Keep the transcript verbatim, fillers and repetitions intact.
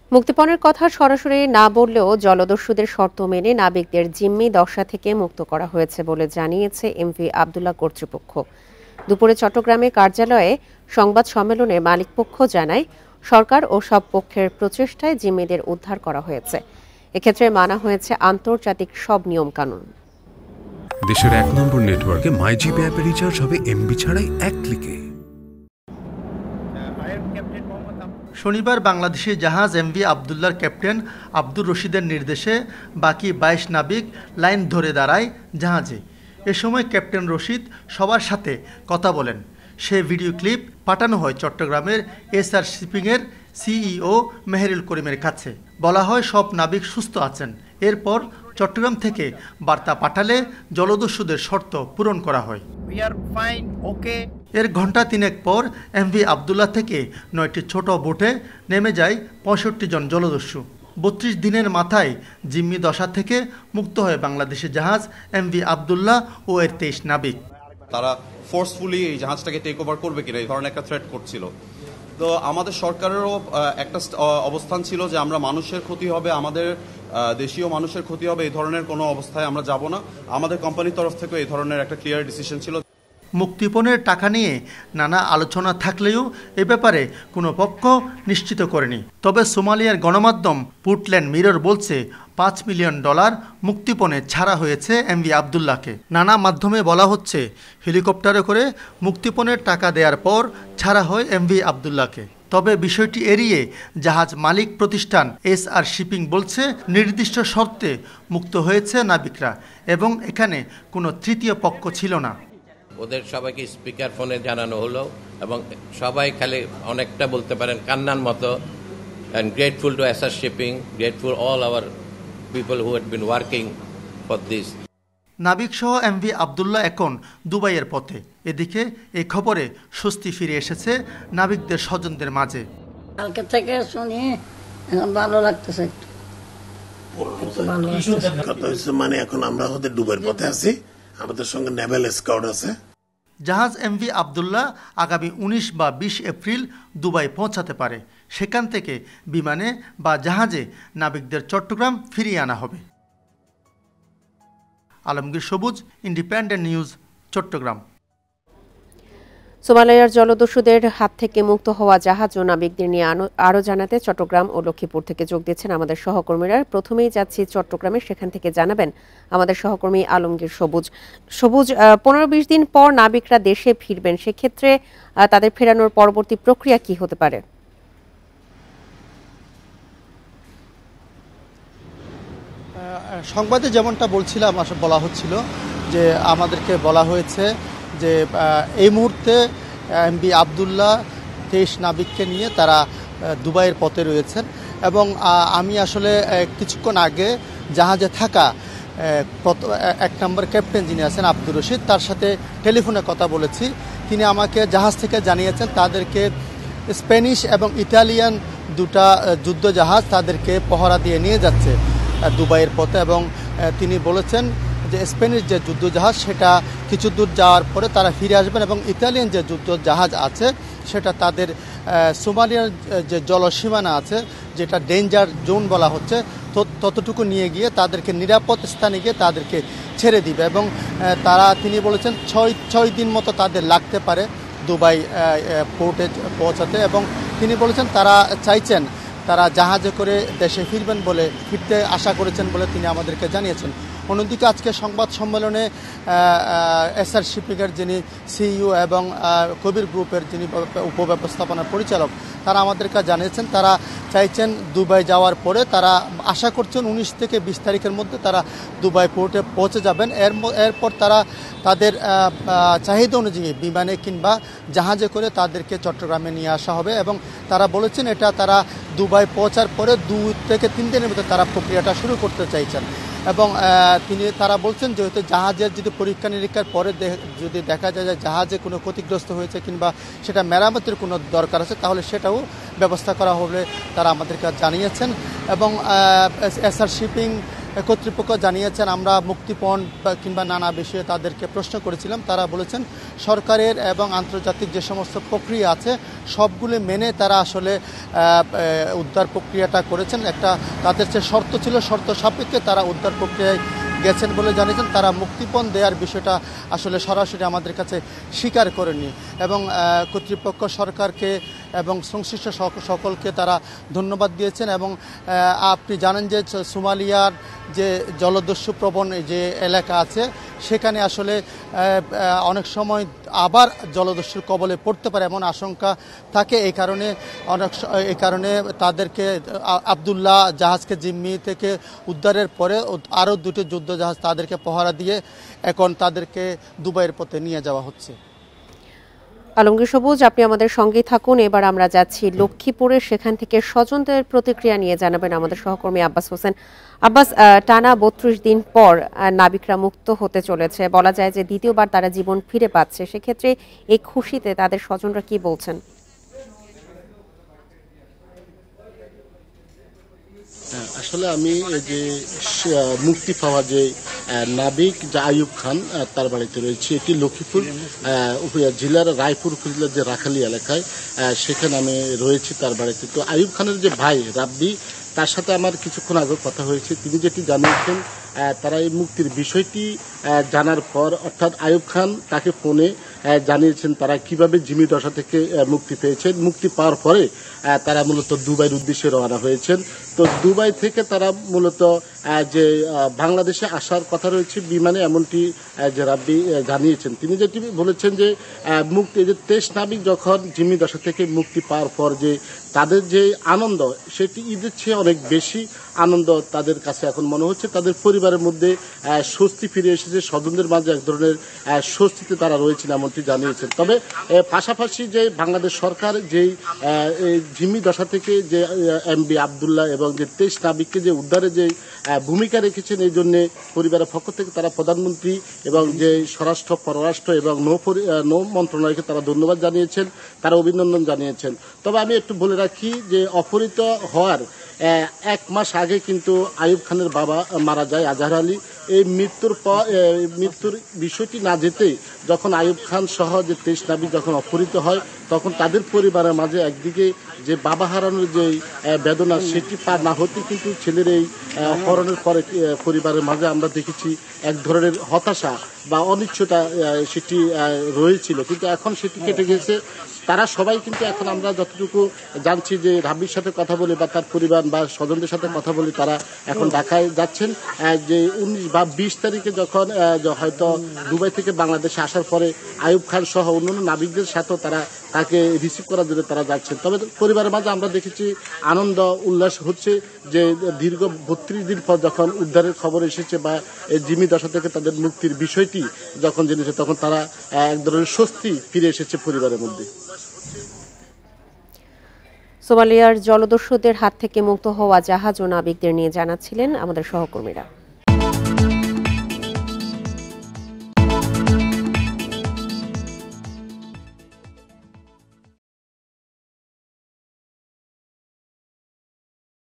মুক্তিপণের কথা সরাসরি না বললেও জলদস্যুদের শর্ত মেনে নাবিকদের জিম্মি দশা থেকে মুক্ত করা হয়েছে বলে জানিয়েছে এমভি আবদুল্লাহ কর্তৃপক্ষ। দুপুরে চট্টগ্রামে কার্যালয়ে সংবাদ সম্মেলনে মালিকপক্ষ জানায়, সরকার ও সব পক্ষের প্রচেষ্টায় জিম্মিদের উদ্ধার করা হয়েছে। এক্ষেত্রে মানা হয়েছে আন্তর্জাতিক সব নিয়মকানুন। দেশের এক নম্বর নেটওয়ার্কে মাইজিপি অ্যাপে রিচার্জ হবে এমবি ছাড়াই এক ক্লিকে। শনিবার বাংলাদেশি জাহাজ এমভি আবদুল্লাহর ক্যাপ্টেন আব্দুর রশিদের নির্দেশে বাকি বাইশ নাবিক লাইন ধরে দাঁড়ায় জাহাজে। এ সময় ক্যাপ্টেন রশিদ সবার সাথে কথা বলেন। সে ভিডিও ক্লিপ পাঠানো হয় চট্টগ্রামের এসআর শিপিংয়ের সিইও মেহেরুল করিমের কাছে। বলা হয় সব নাবিক সুস্থ আছেন। এরপর চট্টগ্রাম থেকে বার্তা পাঠালে জলদস্যুদের শর্ত পূরণ করা হয়। এর ঘণ্টা তিনেক পর এমভি আবদুল্লাহ থেকে নয়টি ছোট বোটে নেমে যায় পঁয়ষট্টি জন জলদস্যু। বত্রিশ দিনের মাথায় জিম্মি দশা থেকে মুক্ত হয় বাংলাদেশি জাহাজ এমভি আবদুল্লাহ ও এর তেইশ নাবিক। তারা ফোর্সফুলি এই জাহাজটাকে টেক ওভার করবে কিনা এই ধরনের একটা থ্রেট করছিল। তো আমাদের সরকারেরও একটা অবস্থান ছিল যে আমরা মানুষের ক্ষতি হবে, আমাদের দেশীয় মানুষের ক্ষতি হবে, এই ধরনের কোনো অবস্থায় আমরা যাব না। আমাদের কোম্পানির তরফ থেকে এই ধরনের একটা ক্লিয়ার ডিসিশন ছিল। মুক্তিপণের টাকা নিয়ে নানা আলোচনা থাকলেও এ ব্যাপারে কোনো পক্ষ নিশ্চিত করেনি। তবে সোমালিয়ার গণমাধ্যম পুর্টল্যান্ড মিরর বলছে পাঁচ মিলিয়ন ডলার মুক্তিপণে ছাড়া হয়েছে এমভি আবদুল্লাহকে। নানা মাধ্যমে বলা হচ্ছে হেলিকপ্টারে করে মুক্তিপণের টাকা দেওয়ার পর ছাড়া হয় এমভি আবদুল্লাহকে। তবে বিষয়টি এড়িয়ে জাহাজ মালিক প্রতিষ্ঠান এসআর শিপিং বলছে নির্দিষ্ট শর্তে মুক্ত হয়েছে নাবিকরা এবং এখানে কোনো তৃতীয় পক্ষ ছিল না। ওদের সবাইকে স্পিকার ফোনে জানানো হলো এবং সবাই খালি অনেকটা বলতে পারেন কান্নার মতো, and grateful to S R Shipping, grateful all our people who had been working for this. নাবিক সহ এমভি আবদুল্লাহ এখন দুবাইয়ের পথে। এদিকে এই খবরে স্বস্তি ফিরে এসেছে নাবিকদের স্বজনদের মাঝে। কালকে থেকে শুনি ভালো লাগতেছে, মানে এখন আমরা হতে দুবাইয়ের পথে আছি, আমাদের সঙ্গে নেভাল স্কাউট আছে। জাহাজ এমভি আবদুল্লাহ আগামী উনিশ বা বিশ এপ্রিল দুবাই পৌঁছাতে পারে। সেখান থেকে বিমানে বা জাহাজে নাবিকদের চট্টগ্রাম ফিরিয়ে আনা হবে। আলমগীর সবুজ, ইন্ডিপেন্ডেন্ট নিউজ, চট্টগ্রাম। সোমালিয়ার জলদস্যুদের হাত থেকে মুক্ত হওয়া জাহাজ ও নাবিকদের নিয়ে আরও জানাতে চট্টগ্রাম ও লক্ষ্মীপুর থেকে যোগ দিচ্ছেন আমাদের সহকর্মীরা। প্রথমেই যাচ্ছি চট্টগ্রামে, সেখান থেকে জানাবেন আমাদের সহকর্মী আলমগীর সবুজ। সবুজ, পনেরো বিশ দিন পর নাবিকরা দেশে ফিরবেন, সেক্ষেত্রে তাদের ফেরানোর পরবর্তী প্রক্রিয়া কি হতে পারে? সংবাদে যেমনটা বলছিলাম, বলা হচ্ছিল যে আমাদেরকে বলা হয়েছে যে এই মুহূর্তে এমভি আবদুল্লাহ তেইশ নাবিককে নিয়ে তারা দুবাইয়ের পথে রয়েছেন এবং আমি আসলে কিছুক্ষণ আগে জাহাজে থাকা এক নম্বর ক্যাপ্টেন যিনি আছেন আব্দুর রশিদ, তার সাথে টেলিফোনে কথা বলেছি। তিনি আমাকে জাহাজ থেকে জানিয়েছেন তাদেরকে স্প্যানিশ এবং ইতালিয়ান দুটা যুদ্ধ জাহাজ তাদেরকে পহরা দিয়ে নিয়ে যাচ্ছে দুবাইয়ের পথে এবং তিনি বলেছেন যে স্পেনের যে যুদ্ধ জাহাজ সেটা কিছু দূর যাওয়ার পরে তারা ফিরে আসবেন এবং ইতালিয়ান যে যুদ্ধ জাহাজ আছে সেটা তাদের সোমালিয়ার যে জলসীমানা আছে, যেটা ডেঞ্জার জোন বলা হচ্ছে, ততটুকু নিয়ে গিয়ে তাদেরকে নিরাপদ স্থানে গিয়ে তাদেরকে ছেড়ে দিবে এবং তারা তিনি বলেছেন ছয় ছয় দিন মতো তাদের লাগতে পারে দুবাই পোর্টে পৌঁছাতে এবং তিনি বলেছেন তারা চাইছেন তারা জাহাজে করে দেশে ফিরবেন বলে ফিরতে আশা করেছেন বলে তিনি আমাদেরকে জানিয়েছেন। অন্যদিকে আজকে সংবাদ সম্মেলনে এসআর শিপিংয়ের যিনি সিইও এবং কবির গ্রুপের যিনি উপব্যবস্থাপনা পরিচালক, তারা আমাদেরকে জানিয়েছেন তারা চাইছেন দুবাই যাওয়ার পরে তারা আশা করছেন উনিশ থেকে বিশ তারিখের মধ্যে তারা দুবাই পোর্টে পৌঁছে যাবেন। এর এরপর তারা তাদের চাহিদা অনুযায়ী বিমানে কিংবা জাহাজে করে তাদেরকে চট্টগ্রামে নিয়ে আসা হবে এবং তারা বলেছেন এটা তারা দুবাই পৌঁছার পরে দুই থেকে তিন দিনের মধ্যে তারা প্রক্রিয়াটা শুরু করতে চাইছেন এবং তিনি তারা বলছেন যেহেতু জাহাজের যদি পরীক্ষা নিরীক্ষার পরে যদি দেখা যায় যে জাহাজে কোনো ক্ষতিগ্রস্ত হয়েছে কিংবা সেটা মেরামতের কোনো দরকার আছে তাহলে সেটাও ব্যবস্থা করা হবে তারা আমাদেরকে জানিয়েছেন এবং এসআর শিপিং কর্তৃপক্ষ জানিয়েছেন, আমরা মুক্তিপণ কিংবা নানা বিষয়ে তাদেরকে প্রশ্ন করেছিলাম, তারা বলেছেন সরকারের এবং আন্তর্জাতিক যে সমস্ত প্রক্রিয়া আছে সবগুলো মেনে তারা আসলে উদ্ধার প্রক্রিয়াটা করেছেন। একটা তাদের যে শর্ত ছিল শর্ত সাপেক্ষে তারা উদ্ধার প্রক্রিয়ায় গেছেন বলে জানিয়েছেন। তারা মুক্তিপণ দেওয়ার বিষয়টা আসলে সরাসরি আমাদের কাছে স্বীকার করেননি এবং কর্তৃপক্ষ সরকারকে এবং সংশ্লিষ্ট সকলকে তারা ধন্যবাদ দিয়েছেন। এবং আপনি জানেন যে সোমালিয়ার যে জলদস্যু প্রবণ যে এলাকা আছে সেখানে আসলে অনেক সময় আবার জলদস্যুর কবলে পড়তে পারে এমন আশঙ্কা থাকে। এই কারণে অনেক এই কারণে তাদেরকে আবদুল্লাহ জাহাজকে জিম্মি থেকে উদ্ধারের পরে আরও দুটি যুদ্ধ জাহাজ তাদেরকে পহরা দিয়ে এখন তাদেরকে দুবাইয়ের পথে নিয়ে যাওয়া হচ্ছে। আলমগীর সবুজ, আপনি আমাদের সঙ্গেই থাকুন। এবার আমরা যাচ্ছি লক্ষ্মীপুরে, সেখান থেকে স্বজনদের প্রতিক্রিয়া নিয়ে জানাবেন আমাদের সহকর্মী আব্বাস হোসেন। আব্বাস, টানা বত্রিশ দিন পর নাবিকরা মুক্ত হতে চলেছে, বলা যায় যে দ্বিতীয়বার তারা জীবন ফিরে পাচ্ছে, সেক্ষেত্রে এই খুশিতে তাদের স্বজনরা কি বলছেন? আসলে আমি যে মুক্তি পাওয়া যে নাবিক যা আইয়ুব খান তার বাড়িতে রয়েছে, এটি লক্ষ্মীপুর জেলার রায়পুর উপজেলার যে রাখালি এলাকায়, সেখানে আমি রয়েছি তার বাড়িতে। তো আইয়ুব খানের যে ভাই রাব্বি, তার সাথে আমার কিছুক্ষণ আগে কথা হয়েছে। তিনি যেটি জানিয়েছেন, তারা এই মুক্তির বিষয়টি জানার পর, অর্থাৎ আইয়ুব খান তাকে ফোনে জানিয়েছেন তারা কিভাবে জিম্মি দশা থেকে মুক্তি পেয়েছেন। মুক্তি পাওয়ার পরে তারা মূলত দুবাইয়ের উদ্দেশ্যে রওনা হয়েছেন। তো দুবাই থেকে তারা মূলত যে বাংলাদেশে আসার কথা রয়েছে বিমানে, এমনটি যে রাব্বি জানিয়েছেন। তিনি যেটি বলেছেন যে মুক্তি যে তেইশ নাবিক যখন জিম্মি দশা থেকে মুক্তি পাওয়ার পর যে তাদের যে আনন্দ, সেটি ঈদের চেয়ে অনেক বেশি আনন্দ তাদের কাছে এখন মনে হচ্ছে। তাদের পরিবারের মধ্যে স্বস্তি ফিরে এসেছে, স্বজনদের মাঝে এক ধরনের স্বস্তিতে তারা রয়েছেন এমনটি জানিয়েছেন। তবে পাশাপাশি যে বাংলাদেশ সরকার যেই জিম্মি দশা থেকে যে এমবি আবদুল্লাহ এবং যে তেইশ নাবিককে যে উদ্ধারে যে ভূমিকা রেখেছেন, এই জন্য পরিবারের পক্ষ থেকে তারা প্রধানমন্ত্রী এবং যে স্বরাষ্ট্র পররাষ্ট্র এবং নৌ নৌ মন্ত্রণালয়কে তারা ধন্যবাদ জানিয়েছেন, তারা অভিনন্দন জানিয়েছেন। তবে আমি একটু বলে রাখি যে অপহৃত হওয়ার এক মাস আগে কিন্তু আইয়ুব খানের বাবা মারা যায়, আজহার আলী। এই মৃত্যুর পর মৃত্যুর বিষয়টি না যেতেই যখন আইয়ুব খান সহ যে তেইশ নাবিক যখন অপহৃত হয়, তখন তাদের পরিবারের মাঝে একদিকে যে বাবা হারানোর যে বেদনা, সেটি পার না হতে কিন্তু ছেলের এই অপহরণের পরে পরিবারের মাঝে আমরা দেখেছি এক ধরনের হতাশা বা অনিচ্ছতা সেটি রয়েছিল, কিন্তু এখন সেটি কেটে গেছে। তারা সবাই কিন্তু এখন আমরা যতটুকু জানছি যে রাব্বির সাথে কথা বলে বা তার পরিবার বা স্বজনদের সাথে কথা বলে তারা এখন ঢাকায় যাচ্ছেন। যে উনিশ বা বিশ তারিখে যখন হয়তো দুবাই থেকে বাংলাদেশে আসার পরে আইয়ুব খান সহ অন্যান্য নাবিকদের সাথেও তারা তাকে রিসিভ করার জন্য তারা যাচ্ছেন। তবে পরিবারের মাঝে আমরা দেখেছি আনন্দ উল্লাস হচ্ছে যে দীর্ঘ বত্রিশ দিন পর যখন উদ্ধারের খবর এসেছে বা জিম্মি দশা থেকে তাদের মুক্তির বিষয়টি যখন জেনেছে, তখন তারা এক ধরনের স্বস্তি ফিরে এসেছে পরিবারের মধ্যে। সোমালিয়ার জলদস্যুদের হাত থেকে মুক্ত হওয়া জাহাজ ও নাবিকদের নিয়ে জানাচ্ছিলেন আমাদের সহকর্মীরা।